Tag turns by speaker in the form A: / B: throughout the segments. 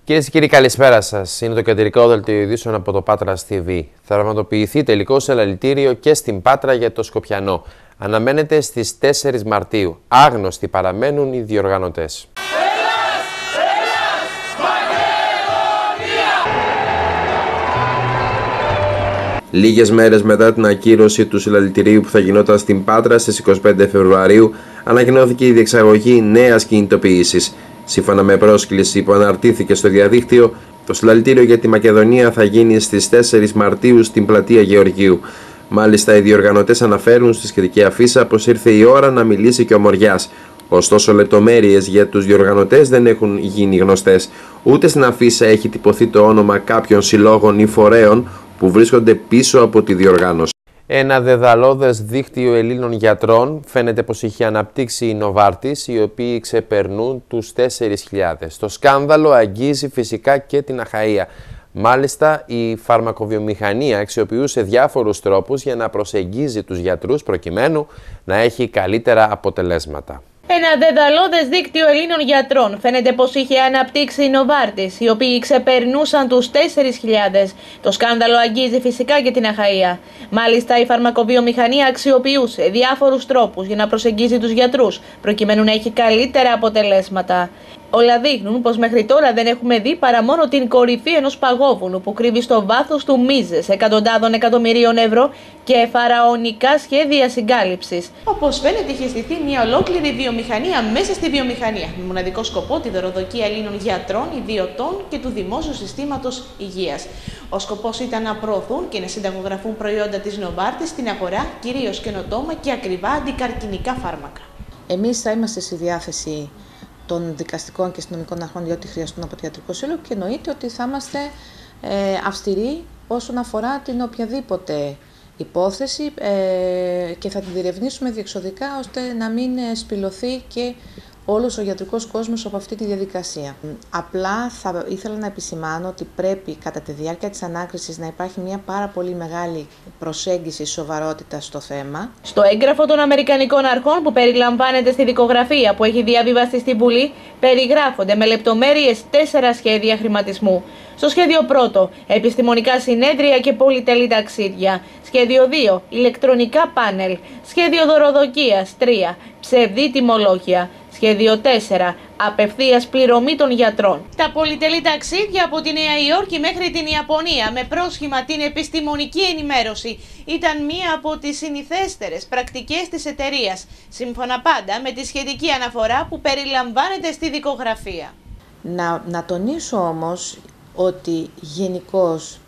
A: Κυρίες και κύριοι, καλησπέρα σας. Είναι το κεντρικό δελτίο ειδήσεων από το Πάτρας TV. Θα πραγματοποιηθεί τελικό ελαλητήριο και στην Πάτρα για το Σκοπιανό. Αναμένεται στις 4 Μαρτίου. Άγνωστοι παραμένουν οι διοργανωτές. Λίγες μέρες μετά την ακύρωση του συλλαλητηρίου που θα γινόταν στην Πάτρα στις 25 Φεβρουαρίου, ανακοινώθηκε η διεξαγωγή νέας κινητοποίησης. Σύμφωνα με πρόσκληση που αναρτήθηκε στο διαδίκτυο, το συλλαλητήριο για τη Μακεδονία θα γίνει στις 4 Μαρτίου στην πλατεία Γεωργίου. Μάλιστα, οι διοργανωτές αναφέρουν στη σχετική αφίσα πως ήρθε η ώρα να μιλήσει και ο Μοριάς. Ωστόσο, λεπτομέρειες για τους διοργανωτές δεν έχουν γίνει γνωστές. Ούτε στην αφίσα έχει τυπωθεί το όνομα κάποιων συλλόγων ή φορέων που βρίσκονται πίσω από τη διοργάνωση. Ένα δεδαλώδες δίκτυο Ελλήνων γιατρών φαίνεται πως είχε αναπτύξει η Νοβάρτης, οι οποίοι ξεπερνούν τους 4.000. Το σκάνδαλο αγγίζει φυσικά και την Αχαΐα. Μάλιστα, η φαρμακοβιομηχανία αξιοποιούσε διάφορους τρόπους για να προσεγγίζει τους γιατρούς προκειμένου να έχει καλύτερα αποτελέσματα.
B: Ένα δεδαλώδες δίκτυο Ελλήνων γιατρών φαίνεται πως είχε αναπτύξει η Νοβάρτης, οι οποίοι ξεπερνούσαν τους 4.000. Το σκάνδαλο αγγίζει φυσικά και την Αχαΐα. Μάλιστα, η φαρμακοβιομηχανία αξιοποιούσε διάφορους τρόπους για να προσεγγίζει τους γιατρούς, προκειμένου να έχει καλύτερα αποτελέσματα. Όλα δείχνουν πως μέχρι τώρα δεν έχουμε δει παρά μόνο την κορυφή ενός παγόβουνου που κρύβει στο βάθος του μίζες εκατοντάδων εκατομμυρίων ευρώ και φαραωνικά σχέδια συγκάλυψης. Όπως φαίνεται, είχε στηθεί μια ολόκληρη βιομηχανία μέσα στη βιομηχανία, με μοναδικό σκοπό τη δωροδοκία Ελλήνων γιατρών, ιδιωτών και του δημόσιου συστήματος υγείας. Ο σκοπός ήταν να προωθούν και να συνταγογραφούν προϊόντα της Νοβάρτης στην αγορά, κυρίως καινοτόμα και ακριβά αντικαρκινικά φάρμακα.
C: Εμείς θα είμαστε στη διάθεση των δικαστικών και αστυνομικών αρχών για ό,τι χρειαστούν από το Ιατρικό Σύλλογο και εννοείται ότι θα είμαστε αυστηροί όσον αφορά την οποιαδήποτε υπόθεση και θα την διερευνήσουμε διεξοδικά ώστε να μην σπηλωθεί και όλος ο ιατρικός κόσμος από αυτή τη διαδικασία. Απλά θα ήθελα να επισημάνω ότι πρέπει κατά τη διάρκεια της ανάκρισης να υπάρχει μια πάρα πολύ μεγάλη προσέγγιση σοβαρότητα στο θέμα.
B: Στο έγγραφο των Αμερικανικών αρχών που περιλαμβάνεται στη δικογραφία που έχει διαβιβαστεί στη Βουλή, περιγράφονται με λεπτομέρειες 4 σχέδια χρηματισμού. Στο σχέδιο 1, επιστημονικά συνέδρια και πολυτελή ταξίδια. Σχέδιο 2, ηλεκτρονικά πάνελ. Σχέδιο δωροδοκίας 3, ψευδή τιμολόγια. Σχέδιο 4, απευθείας πληρωμή των γιατρών. Τα πολυτελή ταξίδια από τη Νέα Υόρκη μέχρι την Ιαπωνία με πρόσχημα την επιστημονική ενημέρωση ήταν μία από τις συνηθέστερες πρακτικές της εταιρείας, σύμφωνα πάντα με τη σχετική αναφορά που περιλαμβάνεται στη δικογραφία.
C: Να τονίσω όμως ότι γενικώς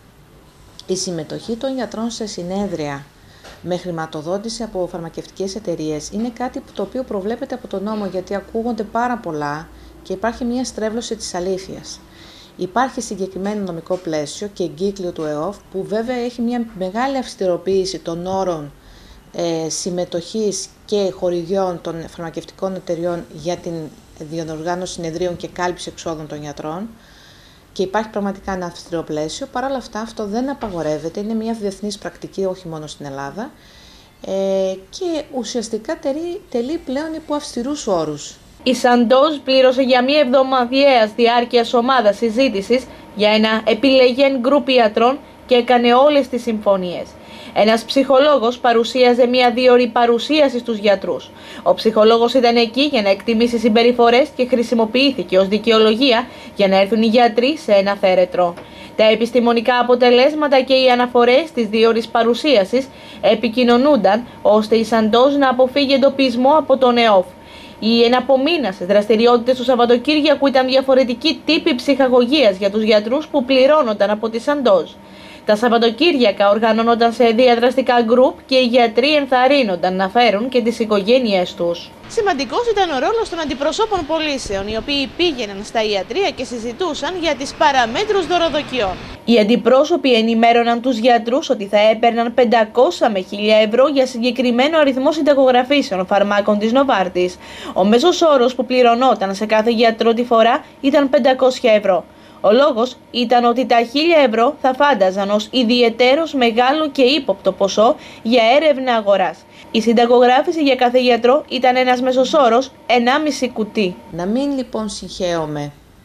C: η συμμετοχή των γιατρών σε συνέδρια με χρηματοδότηση από φαρμακευτικές εταιρείες είναι κάτι το οποίο προβλέπεται από τον νόμο, γιατί ακούγονται πάρα πολλά και υπάρχει μια στρέβλωση της αλήθειας. Υπάρχει συγκεκριμένο νομικό πλαίσιο και εγκύκλιο του ΕΟΦ που βέβαια έχει μια μεγάλη αυστηροποίηση των όρων συμμετοχής και χορηγιών των φαρμακευτικών εταιριών για την διοργάνωση συνεδρίων και κάλυψη εξόδων των γιατρών. Και υπάρχει πραγματικά ένα αυστηρό πλαίσιο. Παρ' όλα αυτά, αυτό δεν απαγορεύεται. Είναι μια διεθνής πρακτική, όχι μόνο στην Ελλάδα. Και ουσιαστικά τελεί πλέον υπό αυστηρούς όρους.
B: Η Sandoz πλήρωσε για μία εβδομαδιαίας διάρκειας ομάδα συζήτησης για ένα επιλεγέν γκρουπ ιατρών και έκανε όλες τις συμφωνίες. Ένας ψυχολόγος παρουσίαζε μία 2ωρη παρουσίαση στους γιατρούς. Ο ψυχολόγος ήταν εκεί για να εκτιμήσει συμπεριφορές και χρησιμοποιήθηκε ως δικαιολογία για να έρθουν οι γιατροί σε ένα θέρετρο. Τα επιστημονικά αποτελέσματα και οι αναφορές της 2ωρης παρουσίασης επικοινωνούνταν ώστε η Sandoz να αποφύγει εντοπισμό από τον ΕΟΦ. Οι εναπομείνασες δραστηριότητες του Σαββατοκύριακου ήταν διαφορετικοί τύποι ψυχαγωγίας για τους γιατρούς που πληρώνονταν από τη Sandoz. Τα Σαββατοκύριακα οργανώνονταν σε διαδραστικά γκρουπ και οι γιατροί ενθαρρύνονταν να φέρουν και τις οικογένειές τους. Σημαντικός ήταν ο ρόλος των αντιπροσώπων πωλήσεων, οι οποίοι πήγαιναν στα ιατρεία και συζητούσαν για τις παραμέτρους δωροδοκιών. Οι αντιπρόσωποι ενημέρωναν τους γιατρούς ότι θα έπαιρναν 500 με 1.000 ευρώ για συγκεκριμένο αριθμό συνταγογραφήσεων φαρμάκων της Νοβάρτης. Ο μέσος όρος που πληρωνόταν σε κάθε γιατρό τη φορά ήταν 500 ευρώ. Ο λόγος ήταν ότι τα 1.000 ευρώ θα φάνταζαν ως ιδιαιτέρως μεγάλο και ύποπτο ποσό για έρευνα αγοράς. Η συνταγογράφηση για κάθε γιατρό ήταν ένας μέσος όρος 1,5 κουτί.
C: Να μην λοιπόν συγχαίουμε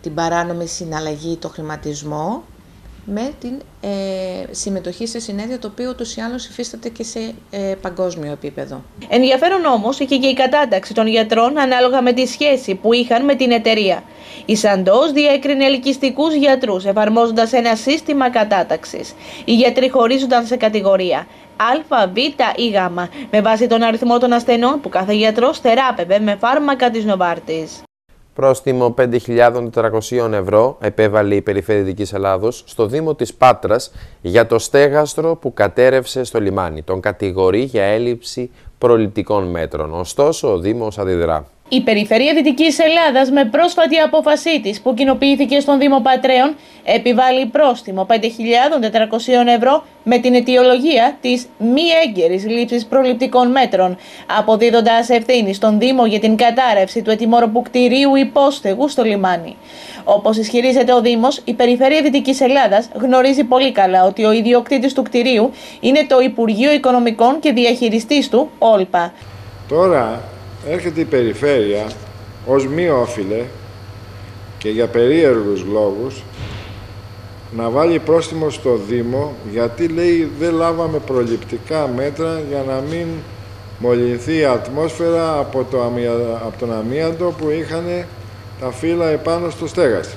C: την παράνομη συναλλαγή, το χρηματισμό, με την συμμετοχή σε συνέδριο, το οποίο ούτως ή άλλως υφίσταται και σε παγκόσμιο επίπεδο.
B: Ενδιαφέρον όμως είχε και η κατάταξη των γιατρών ανάλογα με τη σχέση που είχαν με την εταιρεία. Η Σαντός διέκρινε ελκυστικούς γιατρούς εφαρμόζοντας ένα σύστημα κατάταξης. Οι γιατροί χωρίζονταν σε κατηγορία Α, Β ή Γ με βάση τον αριθμό των ασθενών που κάθε γιατρός θεράπευε με φάρμακα της Νοβάρτης.
A: Πρόστιμο 5.400 ευρώ επέβαλε η Περιφέρεια Δυτικής Ελλάδος στο Δήμο της Πάτρας για το στέγαστρο που κατέρευσε στο λιμάνι. Τον κατηγορεί για έλλειψη προληπτικών μέτρων. Ωστόσο, ο Δήμος αντιδρά.
B: Η Περιφέρεια Δυτικής Ελλάδας, με πρόσφατη απόφασή της που κοινοποιήθηκε στον Δήμο Πατρέων, επιβάλλει πρόστιμο 5.400 ευρώ με την αιτιολογία της μη έγκαιρης λήψης προληπτικών μέτρων, αποδίδοντας ευθύνη στον Δήμο για την κατάρρευση του ετοιμόρροπου κτηρίου υπόστεγου στο λιμάνι. Όπως ισχυρίζεται ο Δήμος, η Περιφέρεια Δυτικής Ελλάδας γνωρίζει πολύ καλά ότι ο ιδιοκτήτης του κτηρίου είναι το Υπουργείο Οικονομικών και διαχειριστής του, Όλπα.
D: Τώρα έρχεται η Περιφέρεια ως μη όφιλε και για περίεργους λόγους να βάλει πρόστιμο στο Δήμο, γιατί λέει δεν λάβαμε προληπτικά μέτρα για να μην μολυνθεί η ατμόσφαιρα από τον αμίαντο που είχαν τα φύλλα επάνω στο στέγαστρο.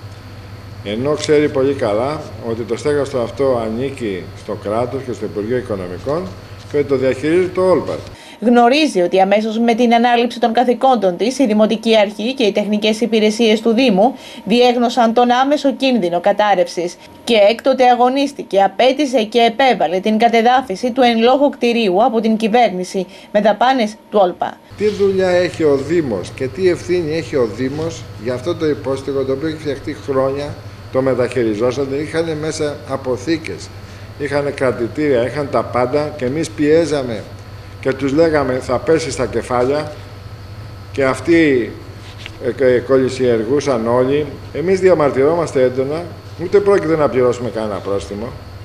D: Ενώ ξέρει πολύ καλά ότι το στέγαστρο αυτό ανήκει στο κράτος και στο Υπουργείο Οικονομικών και το διαχειρίζεται το Όλπα.
B: Γνωρίζει ότι αμέσως με την ανάληψη των καθηκόντων της, η Δημοτική Αρχή και οι τεχνικές υπηρεσίες του Δήμου διέγνωσαν τον άμεσο κίνδυνο κατάρρευσης και έκτοτε αγωνίστηκε, απέτησε και επέβαλε την κατεδάφιση του εν λόγω κτηρίου από την κυβέρνηση με δαπάνες του Όλπα.
D: Τι δουλειά έχει ο Δήμος και τι ευθύνη έχει ο Δήμος για αυτό το υπόστεγο, το οποίο έχει φτιαχτεί χρόνια, το μεταχειριζόσατε, είχαν μέσα αποθήκες, είχαν κρατητήρια, είχαν τα πάντα και εμείς πιέζαμε και τους λέγαμε θα πέσει στα κεφάλια και αυτοί κολυσιεργούσαν όλοι. Εμείς διαμαρτυρόμαστε έντονα, ούτε πρόκειται να πληρώσουμε κανένα πρόστιμο.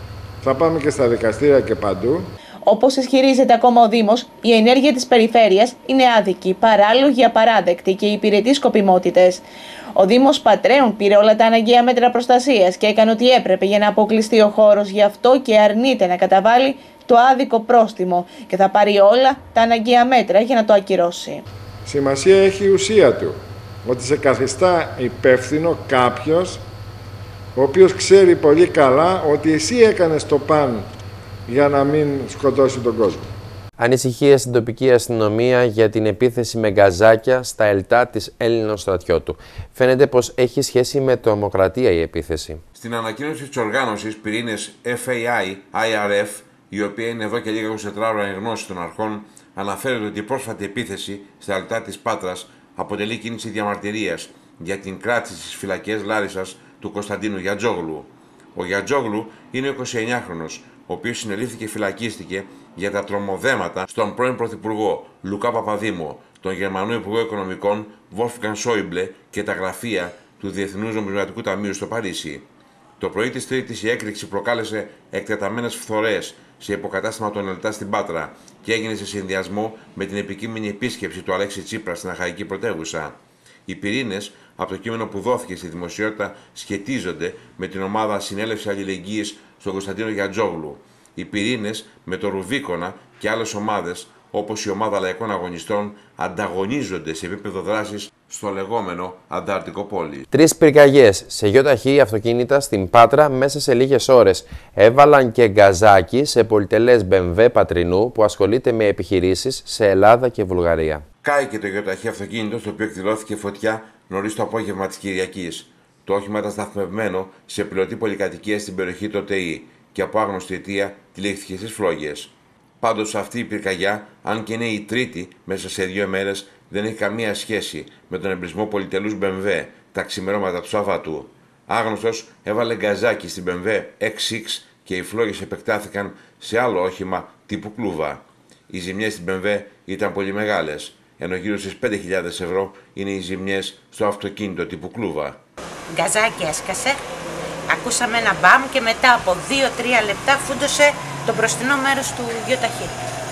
D: Θα πάμε και στα δικαστήρια και παντού.
B: Όπως ισχυρίζεται ακόμα ο Δήμος, η ενέργεια της περιφέρειας είναι άδικη, παράλογη, απαράδεκτη και υπηρετεί σκοπιμότητες. Ο Δήμος Πατρέων πήρε όλα τα αναγκαία μέτρα προστασίας και έκανε ό,τι έπρεπε για να αποκλειστεί ο χώρος, γι' αυτό και αρνείται να καταβάλει το άδικο πρόστιμο και θα πάρει όλα τα αναγκαία μέτρα για να το ακυρώσει.
D: Σημασία έχει η ουσία του, ότι σε καθιστά υπεύθυνο κάποιος ο οποίος ξέρει πολύ καλά ότι εσύ έκανες το παν για να μην σκοτώσει τον κόσμο.
A: Ανησυχία στην τοπική αστυνομία για την επίθεση με γκαζάκια στα ελτά της Έλληνος στρατιώτου. Φαίνεται πως έχει σχέση με τρομοκρατία η επίθεση.
E: Στην ανακοίνωση της οργάνωσης πυρήνες FAI-IRF, η οποία είναι εδώ και λίγα 24 ώρα εν γνώση των αρχών, αναφέρεται ότι η πρόσφατη επίθεση στα ελτά της Πάτρας αποτελεί κίνηση διαμαρτυρίας για την κράτηση στις φυλακές Λάρισσας του Κωνσταντίνου Γιατζόγλου. Ο Γιατζόγλου είναι 29χρονος, ο οποίος συνελήφθηκε και φυλακίστηκε για τα τρομοδέματα στον πρώην Πρωθυπουργό Λουκά Παπαδήμο, τον Γερμανό Υπουργό Οικονομικών Wolfgang Schäuble και τα γραφεία του Διεθνούς Νομισματικού Ταμείου στο Παρίσι. Το πρωί της Τρίτης η έκρηξη προκάλεσε εκτεταμένες φθορές σε υποκατάστημα των ΕΛΤΑ στην Πάτρα και έγινε σε συνδυασμό με την επικείμενη επίσκεψη του Αλέξη Τσίπρα στην Αχαϊκή πρωτεύουσα. Οι πυρήνες, από το κείμενο που δόθηκε στη δημοσιότητα, σχετίζονται με την ομάδα Συνέλευση Αλληλεγγύης στον Κωνσταντίνο Γιατζόγλου. Οι πυρήνες με το Ρουβίκονα και άλλες ομάδες, όπως η ομάδα Λαϊκών Αγωνιστών, ανταγωνίζονται σε επίπεδο δράσης στο λεγόμενο Αντάρτικο Πόλι.
A: 3 πυρκαγιές σε γιοταχή αυτοκίνητα στην Πάτρα μέσα σε λίγες ώρες. Έβαλαν και γκαζάκι σε πολυτελές BMW Πατρινού που ασχολείται με επιχειρήσεις σε Ελλάδα και Βουλγαρία.
E: Κάηκε το γιοταχή αυτοκίνητο στο οποίο εκδηλώθηκε φωτιά νωρίς το απόγευμα της Κυριακής. Το όχημα ήταν σταθμευμένο σε πιλωτή πολυκατοικία στην περιοχή του ΟΤΕΗ και από άγνωστη αιτία τυλίχθηκε στις φλόγες. Πάντως αυτή η πυρκαγιά, αν και είναι η τρίτη μέσα σε 2 μέρες, δεν έχει καμία σχέση με τον εμπρισμό πολυτελούς BMW τα ξημερώματα του Σαββάτου. Άγνωστος έβαλε γκαζάκι στην BMW X6 και οι φλόγες επεκτάθηκαν σε άλλο όχημα τύπου κλούβα. Οι ζημιές στην BMW ήταν πολύ μεγάλες, ενώ γύρω στις 5.000 ευρώ είναι οι ζημιές στο αυτοκίνητο τύπου κλούβα.
F: Γκαζάκι έσκασε, ακούσαμε ένα μπαμ και μετά από 2-3 λεπτά φούντωσε το μπροστινό μέρος του γιοταχή.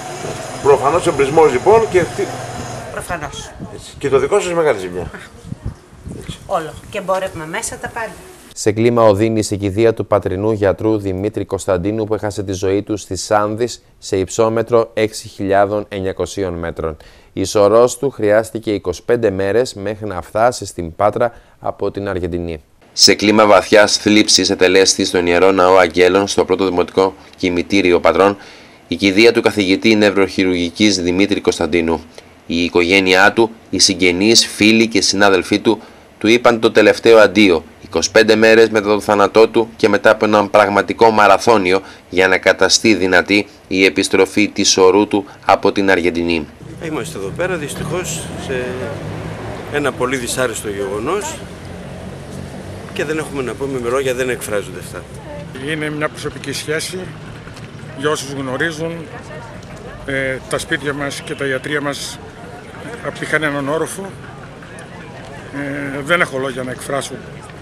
E: Προφανώς εμπρισμός λοιπόν και...
F: Προφανώς.
E: Έτσι. Και το δικό σας μεγάλη ζημιά.
F: όλο. Και εμπόρευμα μέσα, τα πάντα.
A: Σε κλίμα οδύνης η κηδεία του πατρινού γιατρού Δημήτρη Κωνσταντίνου που έχασε τη ζωή του στη Σάνδης σε υψόμετρο 6.900 μέτρων. Η σωρός του χρειάστηκε 25 μέρες μέχρι να φτάσει στην Πάτρα από την Αργεντινή. Σε κλίμα βαθιάς θλίψης ετελέστη στον Ιερό Ναό Αγγέλων στο πρώτο Δημοτικό Κημητήριο Πατρών η κηδεία του καθηγητή νευροχειρουργικής Δημήτρη Κωνσταντίνου. Η οικογένειά του, οι συγγενείς, φίλοι και συνάδελφοί του είπαν το τελευταίο αντίο 25 μέρες μετά τον θάνατό του και μετά από έναν πραγματικό μαραθώνιο για να καταστεί δυνατή η επιστροφή της σωρού του από την Αργεντινή.
G: Είμαστε εδώ πέρα δυστυχώς σε ένα πολύ δυσάρεστο γεγονός και δεν έχουμε να πούμε με λόγια, δεν εκφράζονται αυτά.
H: Είναι μια προσωπική σχέση για όσους γνωρίζουν. Τα σπίτια μας και τα ιατρεία μας είχαν έναν όροφο. Δεν έχω λόγια να εκφράσω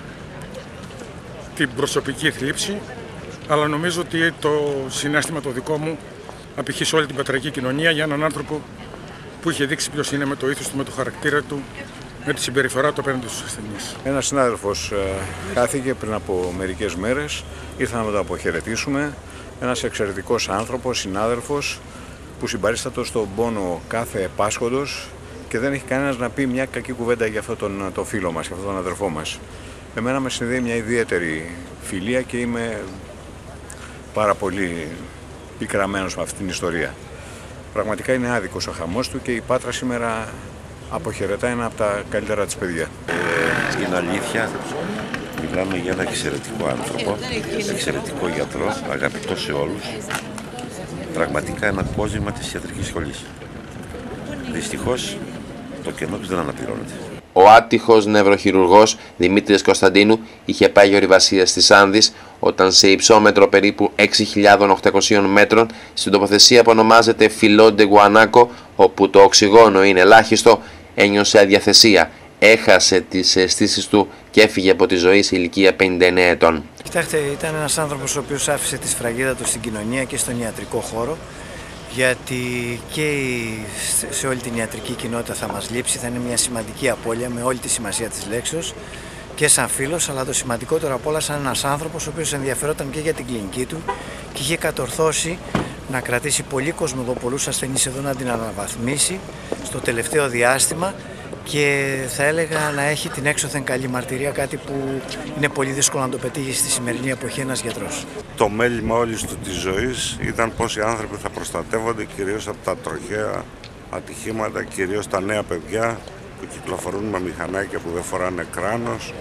H: την προσωπική θλίψη, αλλά νομίζω ότι το συναίσθημα το δικό μου απηχεί σε όλη την πατρική κοινωνία για έναν άνθρωπο που είχε δείξει ποιος είναι με το ήθος του, με το χαρακτήρα του, με τη συμπεριφορά του απέναντι στους ασθενείς.
I: Ένας συνάδελφος χάθηκε πριν από μερικές μέρες, ήρθαμε να το αποχαιρετήσουμε. Ένας εξαιρετικός άνθρωπος, συνάδελφος, που συμπαρίστατο στον πόνο κάθε πάσχοντος και δεν έχει κανένας να πει μια κακή κουβέντα για αυτόν τον φίλο μας, για αυτόν τον αδερφό μας. Εμένα με συνδέει μια ιδιαίτερη φιλία και είμαι πάρα πολύ πικραμένος με αυτήν την ιστορία. Πραγματικά είναι άδικος ο χαμός του και η Πάτρα σήμερα αποχαιρετά ένα από τα καλύτερα της παιδιά.
J: Είναι αλήθεια, μιλάμε για ένα εξαιρετικό άνθρωπο, εξαιρετικό γιατρό, αγαπητό σε όλους. Πραγματικά ένα απόζημα της ιατρικής σχολής. Δυστυχώς το κενό του δεν αναπληρώνεται.
A: Ο άτυχος νευροχειρουργός Δημήτρης Κωνσταντίνου είχε πάει ορειβασία στη Σάνδης όταν σε υψόμετρο περίπου 6.800 μέτρων στην τοποθεσία που ονομάζεται Φιλόντε Γουανάκο, όπου το οξυγόνο είναι ελάχιστο, ένιωσε αδιαθεσία. Έχασε τις αισθήσεις του και έφυγε από τη ζωή σε ηλικία 59 ετών.
K: Κοιτάξτε, ήταν ένας άνθρωπος ο οποίος άφησε τη σφραγίδα του στην κοινωνία και στον ιατρικό χώρο, γιατί και σε όλη την ιατρική κοινότητα θα μας λείψει, θα είναι μια σημαντική απώλεια με όλη τη σημασία της λέξεως και σαν φίλος, αλλά το σημαντικότερο απ' όλα σαν ένας άνθρωπος ο οποίος ενδιαφερόταν και για την κλινική του και είχε κατορθώσει να κρατήσει πολύ κόσμο εδώ, πολλούς ασθενείς εδώ, να την αναβαθμίσει στο τελευταίο διάστημα και θα έλεγα να έχει την έξωθεν καλή μαρτυρία, κάτι που είναι πολύ δύσκολο να το πετύχει στη σημερινή εποχή ένας γιατρός.
J: Το μέλημα όλης του της ζωής ήταν πως οι άνθρωποι θα προστατεύονται κυρίως από τα τροχαία ατυχήματα, κυρίως τα νέα παιδιά που κυκλοφορούν με μηχανάκια που δεν φοράνε κράνος.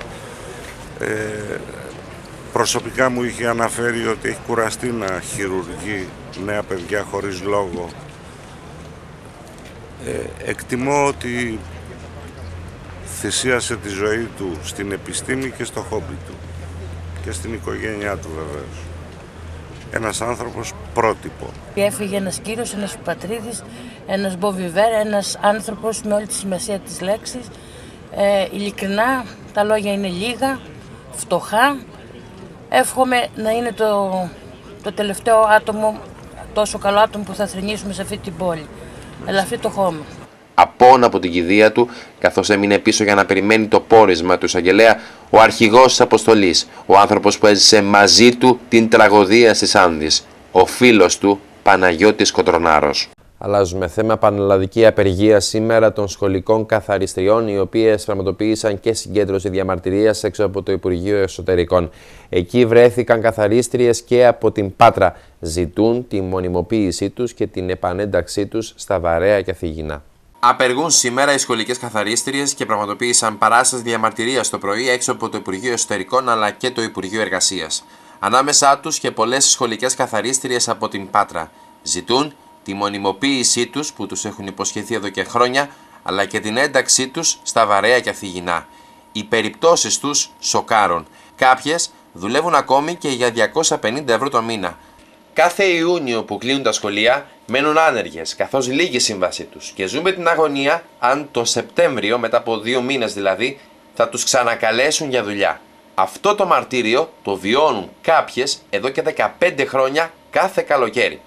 J: Προσωπικά μου είχε αναφέρει ότι έχει κουραστεί να χειρουργεί νέα παιδιά χωρίς λόγο. Εκτιμώ ότι θυσίασε τη ζωή του στην επιστήμη και στο χόμπι του και στην οικογένειά του βεβαίως. Ένας άνθρωπος πρότυπο.
L: Έφυγε ένας κύριος, ένας πατρίδης, ένας Μποβιβέρ, ένας άνθρωπος με όλη τη σημασία της λέξης. Ειλικρινά, τα λόγια είναι λίγα, φτωχά. Εύχομαι να είναι το τελευταίο άτομο, τόσο καλό άτομο που θα θρηνήσουμε σε αυτή την πόλη. Αλλά αυτό το χώμα.
A: Απόν από την κηδεία του, καθώς έμεινε πίσω για να περιμένει το πόρισμα του εισαγγελέα, ο αρχηγός της αποστολής, ο άνθρωπος που έζησε μαζί του την τραγωδία στις Άνδης, ο φίλος του Παναγιώτης Κοτρονάρος. Αλλάζουμε θέμα. Πανελλαδική απεργία σήμερα των σχολικών καθαριστριών, οι οποίες πραγματοποίησαν και συγκέντρωση διαμαρτυρίας έξω από το Υπουργείο Εσωτερικών. Εκεί βρέθηκαν καθαρίστριες και από την Πάτρα. Ζητούν τη μονιμοποίησή τους και την επανένταξή τους στα Βαρέα και Αθηγινά. Απεργούν σήμερα οι σχολικές καθαρίστριες και πραγματοποίησαν παράσταση διαμαρτυρίας το πρωί έξω από το Υπουργείο Εσωτερικών αλλά και το Υπουργείο Εργασίας. Ανάμεσά τους και πολλές σχολικές καθαρίστριες από την Πάτρα. Ζητούν τη μονιμοποίησή τους που τους έχουν υποσχεθεί εδώ και χρόνια, αλλά και την ένταξή τους στα Βαρέα και Αθηγινά. Οι περιπτώσεις τους σοκάρουν. Κάποιες δουλεύουν ακόμη και για 250 ευρώ το μήνα. Κάθε Ιούνιο που κλείνουν τα σχολεία μένουν άνεργες, καθώς λύγει η σύμβασή τους και ζουν με την αγωνία αν το Σεπτέμβριο, μετά από 2 μήνες δηλαδή, θα τους ξανακαλέσουν για δουλειά. Αυτό το μαρτύριο το βιώνουν κάποιες εδώ και 15 χρόνια κάθε καλοκαίρι.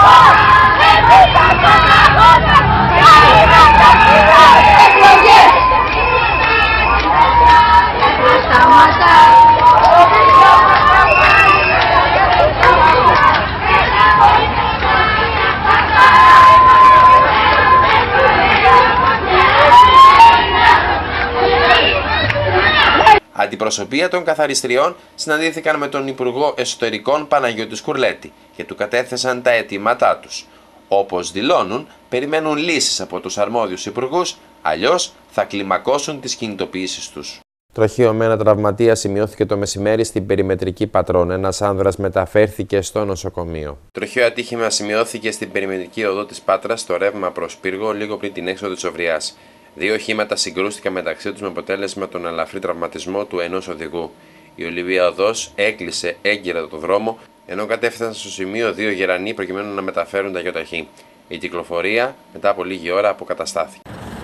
A: Αντιπροσωπεία των καθαριστριών συναντήθηκαν με τον Υπουργό Εσωτερικών Παναγιώτη Σκουρλέτη και του κατέθεσαν τα αιτήματά τους. Όπως δηλώνουν, περιμένουν λύσεις από τους αρμόδιους υπουργούς, αλλιώς θα κλιμακώσουν τις κινητοποιήσεις τους. Τροχαίο με ένα τραυματία σημειώθηκε το μεσημέρι στην περιμετρική Πατρών. Ένας άνδρας μεταφέρθηκε στο νοσοκομείο. Τροχαίο ατύχημα σημειώθηκε στην περιμετρική οδό της Πάτρας στο ρεύμα προς Πύργο, λίγο πριν την έξοδο της Οβριάς. Δύο οχήματα συγκρούστηκαν μεταξύ τους με αποτέλεσμα τον ελαφρύ τραυματισμό του ενός οδηγού. Η Ολυβία Οδός έκλεισε έγκυρα το δρόμο, ενώ κατέφθασαν στο σημείο δύο γερανοί προκειμένου να μεταφέρουν τα γιοταχή. Η κυκλοφορία μετά από λίγη ώρα αποκαταστάθηκε.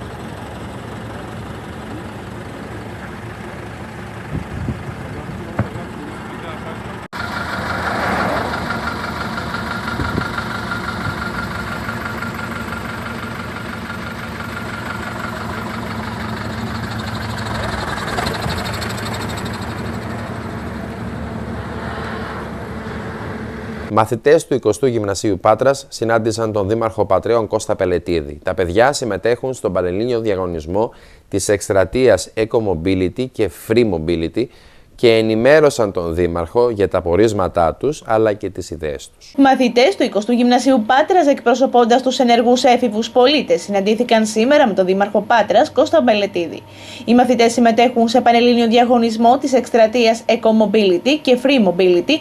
A: Μαθητές του 20ου Γυμνασίου Πάτρας συνάντησαν τον Δήμαρχο Πατρέων Κώστα Πελετίδη. Τα παιδιά συμμετέχουν στον πανελλήνιο διαγωνισμό της εκστρατείας Eco Mobility και Free Mobility και ενημέρωσαν τον Δήμαρχο για τα πορίσματά τους αλλά και τις ιδέες τους.
B: Μαθητές του 20ου Γυμνασίου Πάτρας, εκπροσωπώντας τους ενεργούς έφηβους πολίτες, συναντήθηκαν σήμερα με τον Δήμαρχο Πάτρας Κώστα Πελετίδη. Οι μαθητές συμμετέχουν σε πανελλήνιο διαγωνισμό της εκστρατείας Eco Mobility και Free Mobility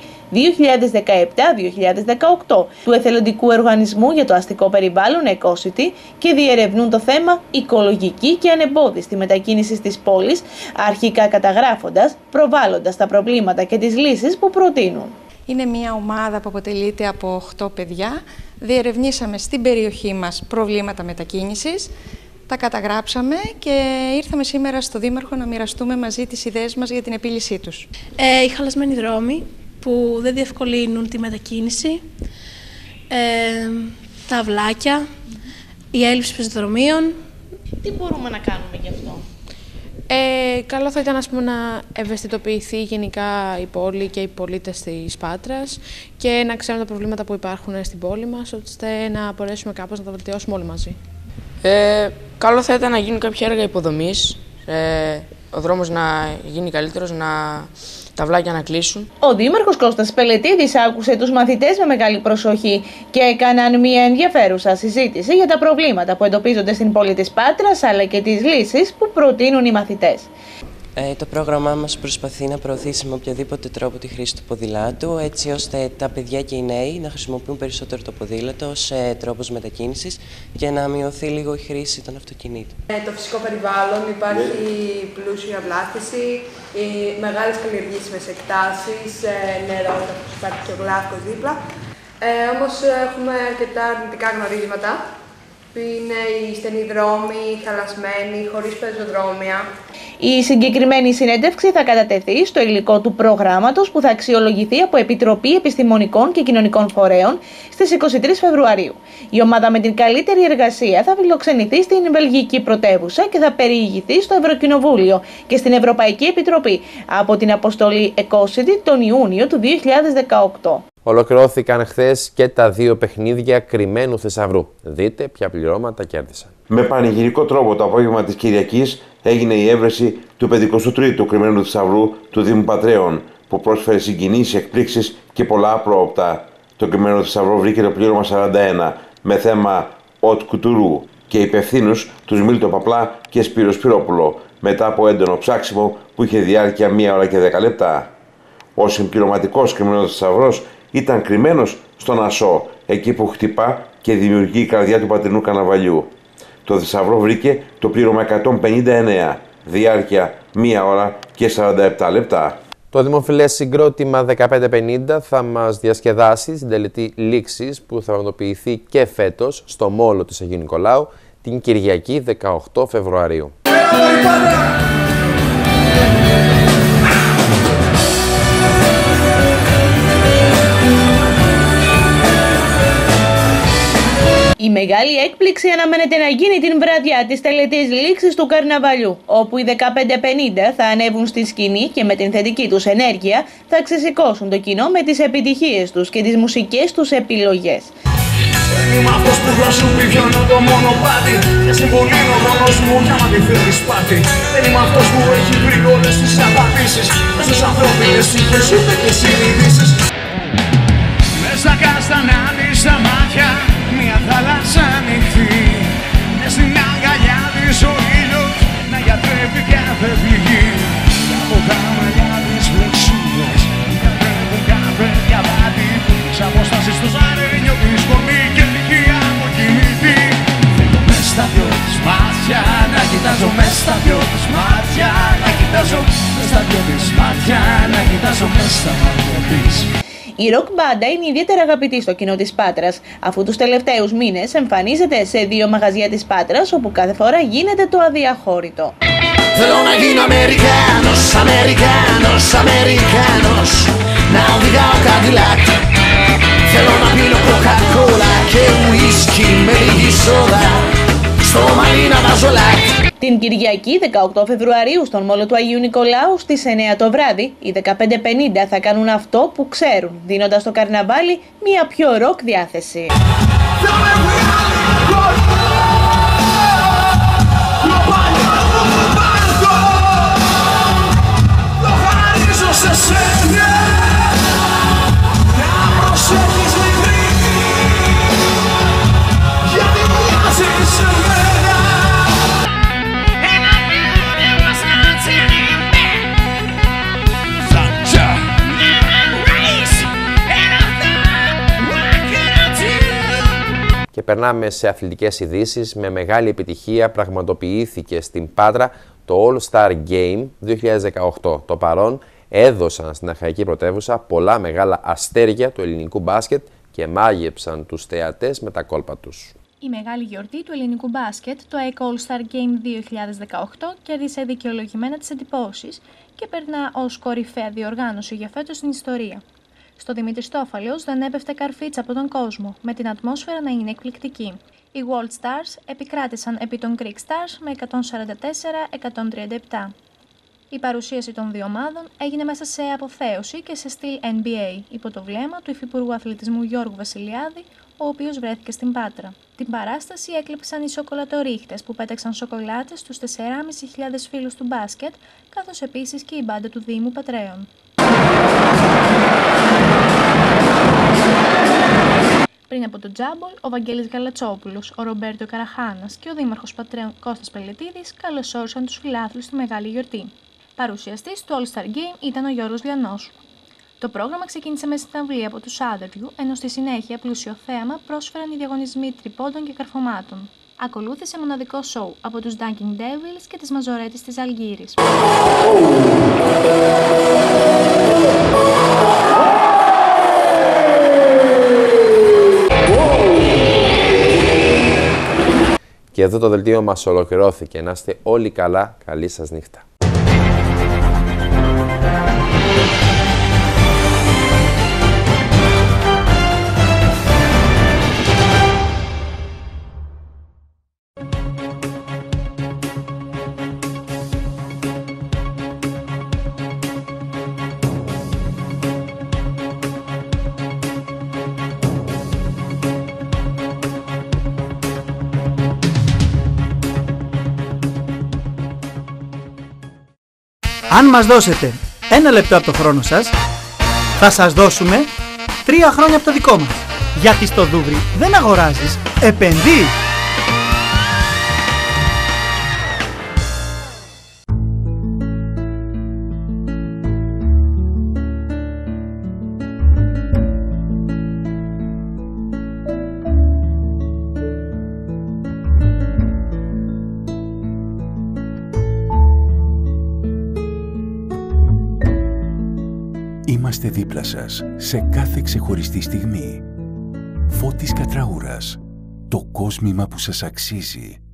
B: 2017-2018 του εθελοντικού οργανισμού για το αστικό περιβάλλον Ecocity και διερευνούν το θέμα οικολογική και ανεμπόδιστη μετακίνηση της πόλης, αρχικά καταγράφοντας, προβάλλοντας τα προβλήματα και τις λύσεις που προτείνουν.
M: Είναι μια ομάδα που αποτελείται από 8 παιδιά. Διερευνήσαμε στην περιοχή μας προβλήματα μετακίνησης, τα καταγράψαμε και ήρθαμε σήμερα στο Δήμαρχο να μοιραστούμε μαζί τις ιδέες μας για την επίλυσή τους.
N: Οι χαλασμένοι δρόμοι που δεν διευκολύνουν τη μετακίνηση, τα αυλάκια, η έλλειψη πεζοδρομίων.
B: Τι μπορούμε να κάνουμε γι' αυτό?
O: Καλό θα ήταν να ευαισθητοποιηθεί γενικά η πόλη και οι πολίτες της Πάτρας και να ξέρουν τα προβλήματα που υπάρχουν στην πόλη μας, ώστε να μπορέσουμε κάπως να τα βελτιώσουμε όλοι μαζί.
P: Καλό θα ήταν να γίνουν κάποια έργα υποδομής, ο δρόμος να γίνει καλύτερος, τα αυλάκια να κλείσουν.
B: Ο Δήμαρχος Κώστας Πελετίδης άκουσε τους μαθητές με μεγάλη προσοχή και έκαναν μια ενδιαφέρουσα συζήτηση για τα προβλήματα που εντοπίζονται στην πόλη της Πάτρας αλλά και τις λύσεις που προτείνουν οι μαθητές.
Q: Το πρόγραμμά μας προσπαθεί να προωθήσει με οποιοδήποτε τρόπο τη χρήση του ποδηλάτου, έτσι ώστε τα παιδιά και οι νέοι να χρησιμοποιούν περισσότερο το ποδήλατο σε τρόπους μετακίνησης και να μειωθεί λίγο η χρήση των αυτοκινήτων.
R: Το φυσικό περιβάλλον, υπάρχει πλούσια βλάστηση, μεγάλες καλλιεργήσιμες εκτάσεις, νερό, υπάρχει και ο Γλάφκος δίπλα. Όμως έχουμε αρκετά αρνητικά γνωρίσματα, που είναι οι στενοί δρόμοι, χαλασμένοι, χωρίς πεζοδρόμια.
B: Η συγκεκριμένη συνέντευξη θα κατατεθεί στο υλικό του προγράμματος που θα αξιολογηθεί από Επιτροπή Επιστημονικών και Κοινωνικών Φορέων στις 23 Φεβρουαρίου. Η ομάδα με την καλύτερη εργασία θα φιλοξενηθεί στην Βελγική πρωτεύουσα και θα περιηγηθεί στο Ευρωκοινοβούλιο και στην Ευρωπαϊκή Επιτροπή από την αποστολή Ecocity τον Ιούνιο του 2018.
A: Ολοκληρώθηκαν χθες και τα δύο παιχνίδια κρυμμένου θησαυρού. Δείτε ποια πληρώματα κέρδισαν.
E: Με πανηγυρικό τρόπο το απόγευμα της Κυριακής έγινε η έβρεση του 53ου κρυμμένου θησαυρού του Δήμου Πατρέων, που πρόσφερε συγκινήσεις, εκπλήξεις και πολλά απρόοπτα. Το κρυμμένο θησαυρό βρήκε το πλήρωμα 41 με θέμα Haute Couture και υπευθύνους τους Μίλτο Παπλά και Σπύρο Σπυρόπουλο, μετά από έντονο ψάξιμο που είχε διάρκεια 1 ώρα και 10 λεπτά. Ο συμπληρωματικός κρυμμένος θησαυρός ήταν κρυμμένος στον Ασό, εκεί που χτυπά και δημιουργεί η καρδιά του πατρινού καρναβαλιού. Το θησαυρό βρήκε το πλήρωμα 159, διάρκεια 1 ώρα και 47 λεπτά.
A: Το δημοφιλές συγκρότημα 1550 θα μας διασκεδάσει στην τελετή λήξης που θα πραγματοποιηθεί και φέτος στο Μόλο της Αγίου Νικολάου την Κυριακή 18 Φεβρουαρίου.
B: μεγάλη έκπληξη αναμένεται να γίνει την βραδιά της τελετής λήξης του καρναβαλιού, όπου οι 1550 θα ανέβουν στη σκηνή και με την θετική τους ενέργεια θα ξεσηκώσουν το κοινό με τις επιτυχίες τους και τις μουσικές τους επιλογές.
S: Δεν είμαι αυτός που θα σου πει πιάνω το μονοπάτι και συμβολεί ο χρόνος μου για να τη φέρεις πάτη. Δεν είμαι αυτός που έχει βρει όλες τις απαντήσεις στις ανθρώπινες ψυχές ούτε και συνειδήσεις. Μέσα κάστανα της στα μάτια μια θάλασσα ανοιχτή, μες στην αγκαλιά της ο ήλιος να γιατρεύει κάθε πληγή. Και από τα μαλλιά της φλεξίδες γιατρεύουν κάθε διαβάτη που τις αποστάσεις τους αρένιο της κορμί και τυχεία αποκοιμητή. Θέλω μες στα δυο της μάτια να κοιτάζω, μες στα δυο της μάτια να κοιτάζω, μες στα δυο της μάτια να κοιτάζω, μες στα μάτια της.
B: Η ροκ μπάντα είναι ιδιαίτερα αγαπητή στο κοινό της Πάτρας, αφού τους τελευταίους μήνες εμφανίζεται σε 2 μαγαζιά της Πάτρας, όπου κάθε φορά γίνεται το αδιαχώρητο.
S: Θέλω να γίνω Αμερικάνος, Αμερικάνος, Αμερικάνος, να οδηγάω Cadillac. Θέλω να πίνω Coca-Cola και ουίσκι με λίγη σόδα, στο μαλλί να βάζω λάκ.
B: Την Κυριακή 18 Φεβρουαρίου στον Μόλο του Αγίου Νικολάου στις 9 το βράδυ, οι 1550 θα κάνουν αυτό που ξέρουν, δίνοντας στο καρναβάλι μια πιο ροκ διάθεση.
A: Και περνάμε σε αθλητικές ειδήσεις. Με μεγάλη επιτυχία πραγματοποιήθηκε στην Πάτρα το All-Star Game 2018. Το παρόν έδωσαν στην αρχαϊκή πρωτεύουσα πολλά μεγάλα αστέρια του ελληνικού μπάσκετ και μάγεψαν τους θεατές με τα κόλπα τους.
T: Η μεγάλη γιορτή του ελληνικού μπάσκετ, το ΑΕΚ All-Star Game 2018, κέρδισε δικαιολογημένα τις εντυπώσεις και περνά ως κορυφαία διοργάνωση για φέτος στην ιστορία. Στο Δημητριστόφαλος δεν έπεφτε καρφίτσα από τον κόσμο, με την ατμόσφαιρα να είναι εκπληκτική. Οι World Stars επικράτησαν επί των Greek Stars με 144-137. Η παρουσίαση των δύο ομάδων έγινε μέσα σε αποθέωση και σε στυλ NBA, υπό το βλέμμα του Υφυπουργού Αθλητισμού Γιώργου Βασιλιάδη, ο οποίος βρέθηκε στην Πάτρα. Την παράσταση έκλεψαν οι σοκολατορίχτες που πέταξαν σοκολάτες στους 4.500 φίλους του μπάσκετ, καθώς επίσης και η μπάντα του Δήμου Πατρέων. Πριν από τον τζάμπολ, ο Βαγγέλης Γαλατσόπουλος, ο Ρομπέρτο Καραχάνας και ο Δήμαρχος Πατρέων Κώστας Πελετίδης καλωσόρισαν τους φιλάθλους στη μεγάλη γιορτή. Παρουσιαστής του All-Star Game ήταν ο Γιώργος Λιανός. Το πρόγραμμα ξεκίνησε με συναυλία από τους Άντερβιου, ενώ στη συνέχεια πλούσιο θέαμα πρόσφεραν οι διαγωνισμοί τριπώντων και καρφωμάτων. Ακολούθησε μοναδικό σοου από τους Dunking Devils και τις Μαζορέτες της Αλγύρης.
A: Και εδώ το δελτίο μας ολοκληρώθηκε. Να είστε όλοι καλά. Καλή σας νύχτα.
U: Αν μας δώσετε 1 λεπτό από το χρόνο σας, θα σας δώσουμε 3 χρόνια από το δικό μας. Γιατί στο Δούβρι δεν αγοράζεις, επενδύεις.
V: Είμαστε δίπλα σας σε κάθε ξεχωριστή στιγμή. Φώτης Κατραούρας. Το κόσμημα που σας αξίζει.